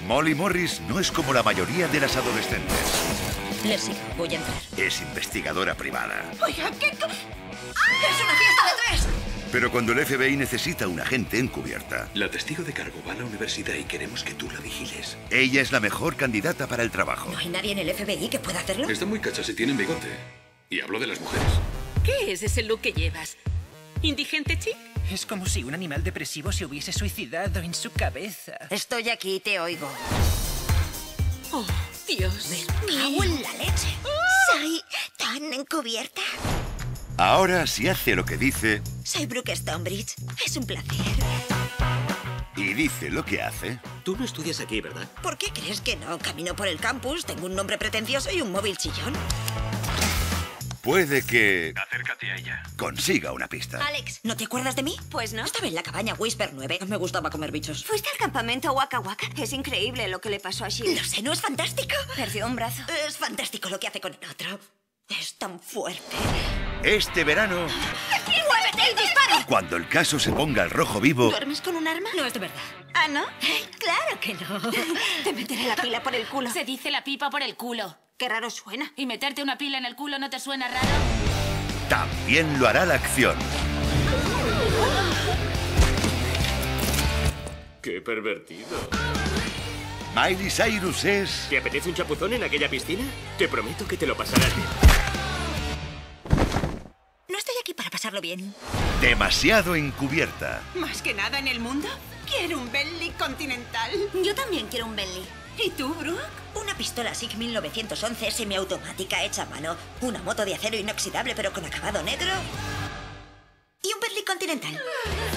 Molly Morris no es como la mayoría de las adolescentes. Le sigo, voy a entrar. Es investigadora privada. Oiga, ¿qué? ¡Es una fiesta de tres! Pero cuando el FBI necesita un agente encubierta, La testigo de cargo va a la universidad y queremos que tú la vigiles. ella es la mejor candidata para el trabajo. ¿No hay nadie en el FBI que pueda hacerlo? Está muy cacha si tienen bigote. Y hablo de las mujeres. ¿Qué es ese look que llevas? ¿Indigente chic? Es como si un animal depresivo se hubiese suicidado en su cabeza. Estoy aquí, te oigo. Oh, Dios ¡Cago en la leche! Soy tan encubierta. Ahora, si hace lo que dice Soy Brooke Stonebridge. Es un placer. y dice lo que hace, Tú no estudias aquí, ¿verdad? ¿Por qué crees que no? Camino por el campus, tengo un nombre pretencioso y un móvil chillón. puede que Acércate a ella. consiga una pista. Alex, ¿no te acuerdas de mí? Pues no. Estaba en la cabaña Whisper 9. Me gustaba comer bichos. ¿Fuiste al campamento Waka Waka? Es increíble lo que le pasó a Sheila. Lo sé, ¿no es fantástico? Perdió un brazo. Es fantástico lo que hace con el otro. Es tan fuerte. Este verano, ¡Muévete y dispara! cuando el caso se ponga al rojo vivo, ¿Duermes con un arma? No es de verdad. ¿Ah, no? Claro que no. Te meteré la pila por el culo. Se dice la pipa por el culo. Qué raro suena. ¿Y meterte una pila en el culo no te suena raro? también lo hará la acción. ¡Qué pervertido! Miley Cyrus es ¿Te apetece un chapuzón en aquella piscina? Te prometo que te lo pasarás bien. No estoy aquí para pasarlo bien. demasiado encubierta. Más que nada en el mundo, quiero un Bentley Continental. Yo también quiero un Bentley. ¿Y tú, Brooke? Una pistola SIG 1911 semiautomática hecha a mano. Una moto de acero inoxidable pero con acabado negro. Y un Bentley Continental.